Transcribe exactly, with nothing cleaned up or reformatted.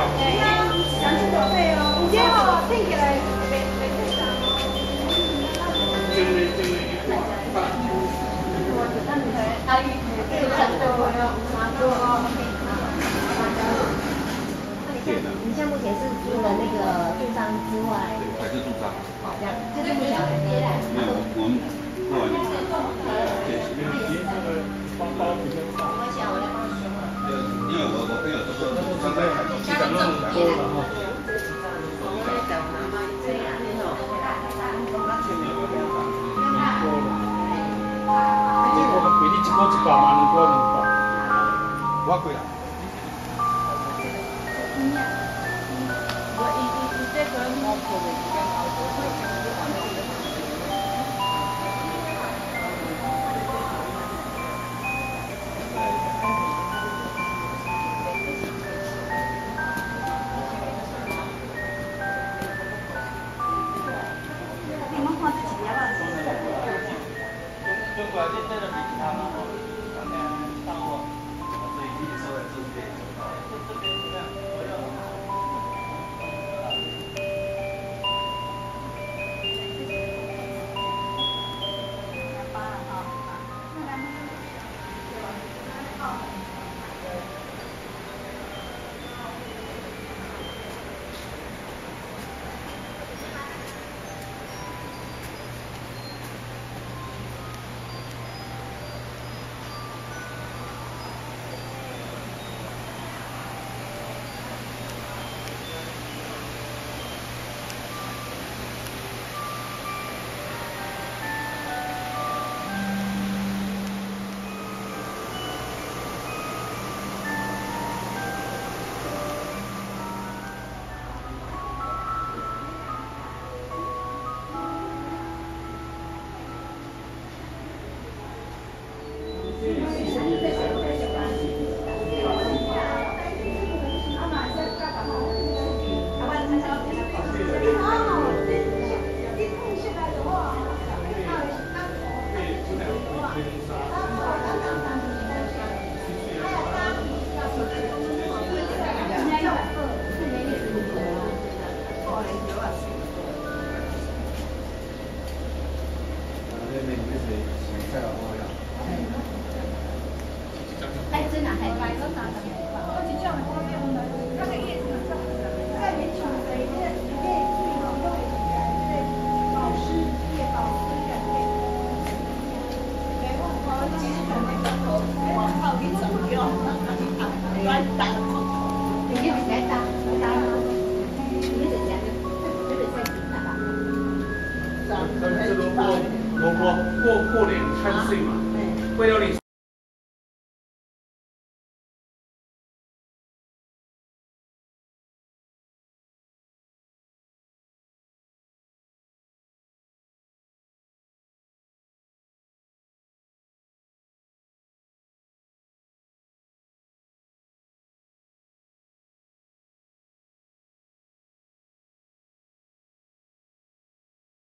两千多岁哦，五天哦，听起来没没正常。 真的真的一块饭。 我只看你阿姨，这个很多哟，蛮多哦。 你现在目前是住了那个住商之外， 对，还是住商。 好，这样就是目前没有，我们过完年。 包包比较大。 关系啊，我来帮你说。 因为我我朋友都说刚才加入政府多了哈。我比你一个一百万，你多两百。我贵啊。 我一一一这个毛裤的时间毛裤会讲就完了。你们看这几年吧， 中国现在的比其他嘛，当年上过，所以你说的是对。这这边是这样，我要。 哎，真的还买了啥的？ 我就叫你方便我们那个叶子上在民厂的一个一个用对保湿液保湿感觉。对，我我其实准备个头，往后一走掉，乱打。 你就来打打了，你得这样，这个再顶打吧。 咱们这个过过过过年看岁嘛，为了你。